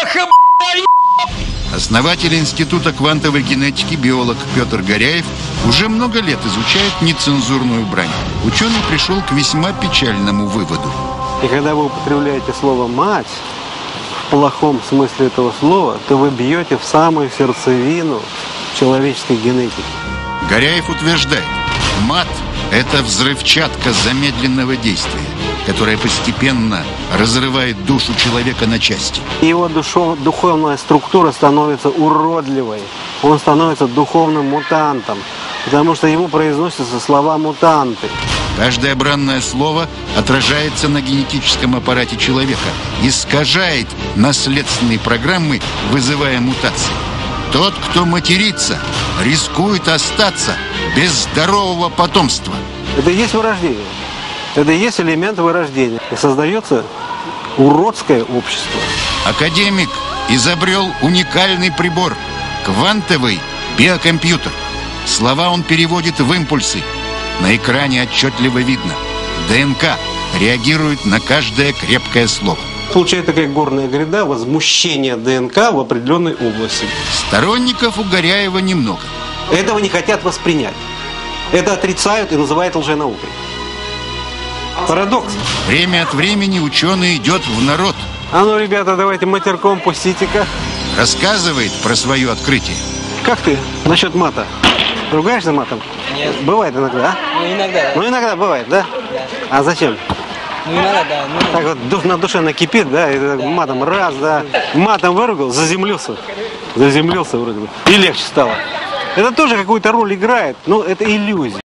Основатель Института квантовой генетики, биолог Петр Горяев, уже много лет изучает нецензурную брань. Ученый пришел к весьма печальному выводу. И когда вы употребляете слово «мать» в плохом смысле этого слова, то вы бьете в самую сердцевину человеческой генетики. Горяев утверждает, мат – это взрывчатка замедленного действия, которая постепенно разрывает душу человека на части. Его духовная структура становится уродливой. Он становится духовным мутантом, потому что ему произносятся слова «мутанты». Каждое бранное слово отражается на генетическом аппарате человека, искажает наследственные программы, вызывая мутации. Тот, кто матерится, рискует остаться без здорового потомства. Это и есть вырождение. Это и есть элемент вырождения. И создается уродское общество. Академик изобрел уникальный прибор – квантовый биокомпьютер. Слова он переводит в импульсы. На экране отчетливо видно. ДНК реагирует на каждое крепкое слово. Получается такая горная гряда возмущения ДНК в определенной области. Сторонников у Горяева немного. Этого не хотят воспринять. Это отрицают и называют лженаукой. Парадокс. Время от времени ученый идет в народ. А ну, ребята, давайте матерком пустите-ка. Рассказывает про свое открытие. Как ты насчет мата? Ругаешься матом? Нет. Бывает иногда, а? Ну, иногда, да. Ну, иногда бывает, да? Да. А зачем? Ну, иногда, да. Ну, Так вот на душе накипит, да, и так матом раз, да. Матом выругал, заземлился. Заземлился вроде бы. И легче стало. Это тоже какую-то роль играет, но это иллюзия.